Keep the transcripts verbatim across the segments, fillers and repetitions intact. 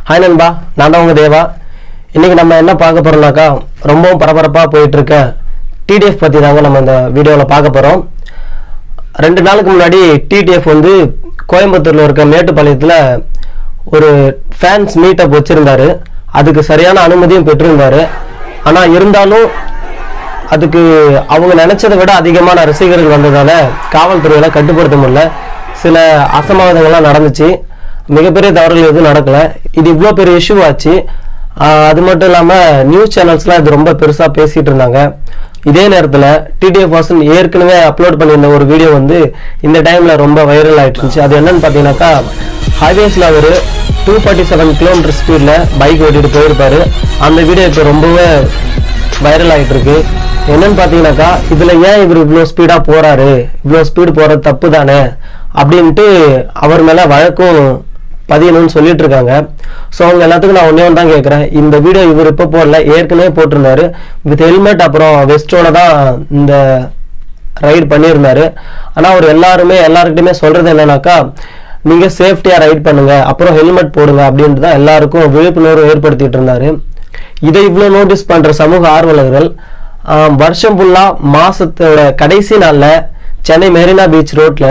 Hi நண்பா, நான் தான் உங்கள் தேவா. இன்றைக்கி நம்ம என்ன பார்க்க போகிறோம்னாக்கா, ரொம்பவும் பரபரப்பாக போயிட்டுருக்க டிடிஎஃப் பற்றி தாங்க நம்ம இந்த வீடியோவில் பார்க்க போகிறோம். ரெண்டு நாளுக்கு முன்னாடி டிடிஎஃப் வந்து கோயம்புத்தூரில் இருக்க மேட்டுப்பாளையத்தில் ஒரு ஃபேன்ஸ் மீட்டப் வச்சுருந்தார். அதுக்கு சரியான அனுமதியும் பெற்றிருந்தார். ஆனால் இருந்தாலும் அதுக்கு அவங்க நினச்சதை விட அதிகமான ரசிகர்கள் வந்ததால் காவல்துறையெல்லாம் கட்டுப்படுத்த முடியல. சில அசம்பாவிதங்கள்லாம் நடந்துச்சு. மிகப்பெரிய தவறுகள் எதுவும் நடக்கலை. இது இவ்வளோ பெரிய இஷ்யூ ஆச்சு. அது மட்டும் இல்லாமல் நியூஸ் சேனல்ஸ்லாம் இது ரொம்ப பெருசாக பேசிகிட்டு இருந்தாங்க. இதே நேரத்தில் டிடிஎஃப் வாசன் ஏற்கனவே அப்லோட் பண்ணியிருந்த ஒரு வீடியோ வந்து இந்த டைமில் ரொம்ப வைரல் ஆகிட்டு இருந்துச்சு. அது என்னன்னு பார்த்தீங்கன்னாக்கா, ஹைவேஸில் ஒரு டூ ஃபார்ட்டி செவன் கிலோமீட்டர் ஸ்பீடில் பைக் ஓட்டிகிட்டு போயிருப்பார். அந்த வீடியோ இப்போ ரொம்பவே வைரல் ஆகிட்டு இருக்கு. என்னன்னு பார்த்தீங்கன்னாக்கா, இதில் ஏன் இவர் இவ்வளோ ஸ்பீடாக போகிறாரு, இவ்வளோ ஸ்பீடு போகிறது தப்பு தானே அப்படின்ட்டு அவர் மேலே வழக்கும் பதியணும்னு சொல்லிட்டு இருக்காங்க. ஸோ அவங்க எல்லாத்துக்கும் நான் ஒன்றே ஒன்று தான் கேட்குறேன். இந்த வீடியோ இவர் இப்போ போடல, ஏற்கனவே போட்டிருந்தாரு. வித் ஹெல்மெட் அப்புறம் வெஸ்டோட தான் இந்த ரைடு பண்ணியிருந்தாரு. ஆனால் அவர் எல்லாருமே எல்லாருக்கிட்டையுமே சொல்கிறது என்னன்னாக்கா, நீங்கள் சேஃப்டியாக ரைட் பண்ணுங்கள், அப்புறம் ஹெல்மெட் போடுங்க அப்படின்ட்டு தான் எல்லாருக்கும் விழிப்புணர்வு ஏற்படுத்திட்டு இருந்தார். இதை இவ்வளோ நோட்டீஸ் பண்ணுற சமூக ஆர்வலர்கள் வருஷம் ஃபுல்லாக மாதத்தோட கடைசி நாளில் சென்னை மெரினா பீச் ரோட்டில்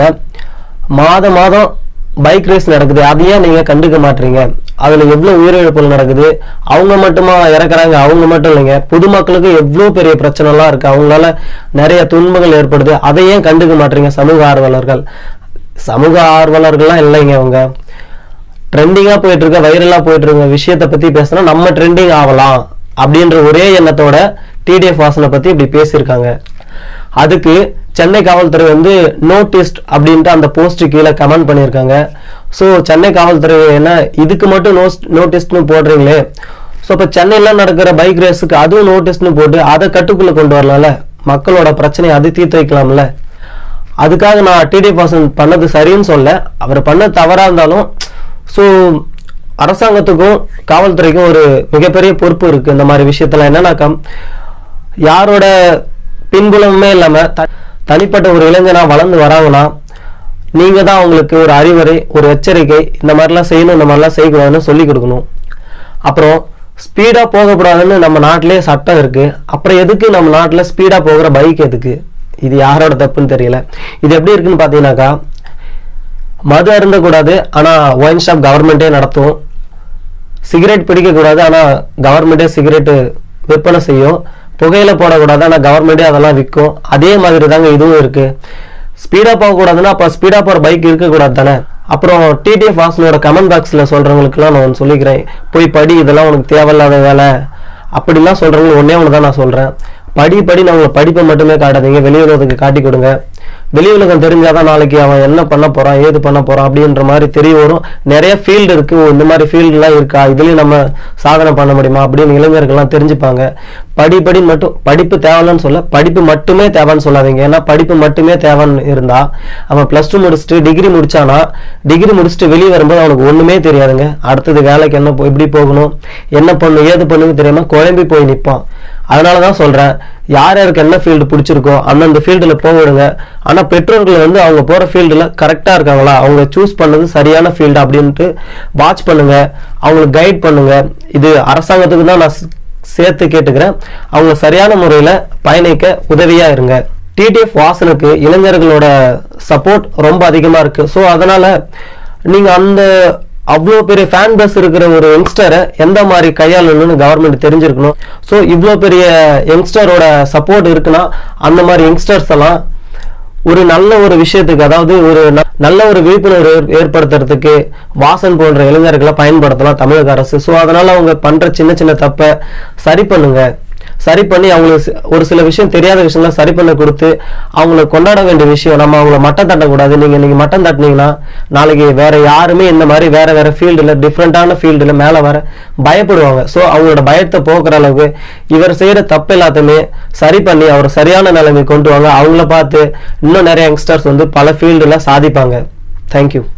மாதம் மாதம் பைக் ரேஸ் நடக்குது. அதையே நீங்கள் கண்டுக்க மாட்டீங்க. அதில் எவ்வளோ உயிரிழப்புகள் நடக்குது. அவங்க மட்டுமா இறக்குறாங்க, அவங்க மட்டும் இல்லைங்க, பொதுமக்களுக்கு எவ்வளோ பெரிய பிரச்சனைலாம் இருக்குது. அவங்களால நிறைய துன்பங்கள் ஏற்படுது. அதையே கண்டுக்க மாட்டீங்க சமூக ஆர்வலர்கள். சமூக ஆர்வலர்கள்லாம் இல்லைங்க, அவங்க ட்ரெண்டிங்காக போயிட்டு இருக்க வைரலாக போயிட்டு இருக்க விஷயத்தை பற்றி பேசினா நம்ம ட்ரெண்டிங் ஆகலாம் அப்படின்ற ஒரே எண்ணத்தோட டிடிஎஃப் வாசனை பற்றி இப்படி பேசியிருக்காங்க. அதுக்கு சென்னை காவல்துறை வந்து நோட்டீஸ்ட் அப்படின்ட்டு அந்த போஸ்ட் கீழே கமெண்ட் பண்ணியிருக்காங்க. ஸோ சென்னை காவல்துறை என்ன இதுக்கு மட்டும் நோ நோட்டீஸ்னு போடுறீங்களே, ஸோ இப்போ சென்னையில் நடக்கிற பைக் ரேஸுக்கு அதுவும் நோட்டீஸ்னு போட்டு அதை கட்டுக்குள்ளே கொண்டு வரலாம்ல, மக்களோட பிரச்சனையை அது தீர்த்து வைக்கலாம்ல. அதுக்காக நான் டிடிஎஃப் வாசன் பண்ணது சரின்னு சொல்ல, அவர் பண்ண தவறாக இருந்தாலும் ஸோ அரசாங்கத்துக்கும் காவல்துறைக்கும் ஒரு மிகப்பெரிய பொறுப்பு இருக்குது இந்த மாதிரி விஷயத்தில். என்னன்னாக்கா, யாரோட பின்புலமே இல்லாமல் த தனிப்பட்ட ஒரு இளைஞனா வளர்ந்து வராங்கன்னா நீங்க தான் அவங்களுக்கு ஒரு அறிவுரை, ஒரு எச்சரிக்கை, இந்த மாதிரிலாம் செய்யணும், இந்த மாதிரிலாம் செய்யக்கூடாதுன்னு சொல்லி கொடுக்கணும். அப்புறம் ஸ்பீடா போகக்கூடாதுன்னு நம்ம நாட்டிலே சட்டம் இருக்கு. அப்புறம் எதுக்கு நம்ம நாட்டில் ஸ்பீடா போகிற பைக் எதுக்கு? இது யாரோட தப்புன்னு தெரியல. இது எப்படி இருக்குன்னு பார்த்தீங்கன்னாக்கா, மது அருந்தக்கூடாது ஆனால் ஒயின் ஷாப் கவர்மெண்ட்டே நடத்தும். சிகரெட் பிடிக்கக்கூடாது ஆனால் கவர்மெண்ட்டே சிகரெட்டு விற்பனை செய்யும். புகையில போடக்கூடாது ஆனால் கவர்மெண்ட்டே அதெல்லாம் விற்கும். அதே மாதிரி தாங்க இதுவும் இருக்கு. ஸ்பீடா போகக்கூடாதுன்னா அப்போ ஸ்பீடா போகிற பைக் இருக்கக்கூடாது தானே. அப்புறம் டிடிஎஃப் வாசனோட கமெண்ட் பாக்ஸில் சொல்றவங்களுக்குலாம் நான் சொல்லிக்கிறேன், போய் படி, இதெல்லாம் உனக்கு தேவையில்லாத வேலை அப்படிலாம் சொல்றவங்களுக்கு ஒன்னே ஒன்று தான் நான் சொல்றேன். படி படி நான் உங்களை படிப்பை மட்டுமே காட்டாதீங்க, வெளியுலகத்துக்கு காட்டி கொடுங்க. வெளி உலகம் தெரிஞ்சாதான் நாளைக்கு அவன் என்ன பண்ண போறான், ஏது பண்ண போறான் அப்படின்ற மாதிரி தெரிய வரும். நிறைய ஃபீல்டு இருக்கு, இந்த மாதிரி ஃபீல்டுலாம் இருக்கா, இதுலயும் நம்ம சாதனை பண்ண முடியுமா அப்படின்னு இளைஞர்கள்லாம் தெரிஞ்சுப்பாங்க. படி படி மட்டும் படிப்பு தேவைன்னு சொல்ல, படிப்பு மட்டுமே தேவைன்னு சொல்லாதீங்க. ஏன்னா படிப்பு மட்டுமே தேவைன்னு இருந்தா அவன் பிளஸ் டூ முடிச்சுட்டு டிகிரி முடிச்சானா, டிகிரி முடிச்சுட்டு வெளியே வரும்போது அவனுக்கு ஒண்ணுமே தெரியாதுங்க. அடுத்தது வேலைக்கு என்ன எப்படி போகணும், என்ன பண்ணணும், ஏது பண்ணணும் தெரியாம குழம்பி போய் நிற்பான். அதனாலதான் சொல்றேன், யார் யாருக்கு என்ன ஃபீல்டு பிடிச்சிருக்கோ அந்தந்த ஃபீல்டுல போவிடுங்க. ஆனா பெற்றோர்கள் வந்து அவங்க போற ஃபீல்டுல கரெக்டா இருக்காங்களா, அவங்க சூஸ் பண்ணது சரியான ஃபீல்டு அப்படின்ட்டு வாட்ச் பண்ணுங்க, அவங்களுக்கு கைட் பண்ணுங்க. இது அரசாங்கத்துக்கு தான் நான் சேர்த்து கேட்டுக்கிறேன். அவங்க சரியான முறையில பயணிக்க உதவியா இருங்க. டிடிஎஃப் வாசனுக்கு இளைஞர்களோட சப்போர்ட் ரொம்ப அதிகமா இருக்கு. ஸோ அதனால நீங்க அந்த அவ்வளோ பெரிய ஃபேன் பேஸ் இருக்கிற ஒரு யங்ஸ்டரை எந்த மாதிரி கையாளணும்னு கவர்மெண்ட் தெரிஞ்சிருக்கணும். ஸோ இவ்வளோ பெரிய யங்ஸ்டரோட சப்போர்ட் இருக்குன்னா அந்த மாதிரி யங்ஸ்டர்ஸ் எல்லாம் ஒரு நல்ல ஒரு விஷயத்துக்கு, அதாவது ஒரு நல்ல ஒரு விழிப்புணர்வு ஏற்படுத்துறதுக்கு வாசன் போன்ற இளைஞர்களை பயன்படுத்தலாம் தமிழக அரசு. ஸோ அதனால அவங்க பண்ற சின்ன சின்ன தப்பை சரி பண்ணுங்க. சரி பண்ணி அவங்களுக்கு ஒரு சில விஷயம் தெரியாத விஷயம்லாம் சரி பண்ண கொடுத்து அவங்கள கொண்டாட வேண்டிய விஷயம். நம்ம அவங்கள மட்டம் தட்டக்கூடாது. நீங்க நீங்க மட்டம் தட்டினீங்கன்னா நாளைக்கு வேற யாருமே இந்த மாதிரி வேற வேற ஃபீல்டுல டிஃப்ரெண்டான ஃபீல்டுல மேல வர பயப்படுவாங்க. ஸோ அவங்களோட பயத்தை போக்குற அளவுக்கு இவர் செய்யற தப்பு எல்லாத்தையுமே சரி பண்ணி அவர் சரியான நிலைமை கொண்டு வாங்க. அவங்கள பார்த்து இன்னும் நிறைய யங்ஸ்டர்ஸ் வந்து பல ஃபீல்டுல சாதிப்பாங்க. தேங்க்யூ.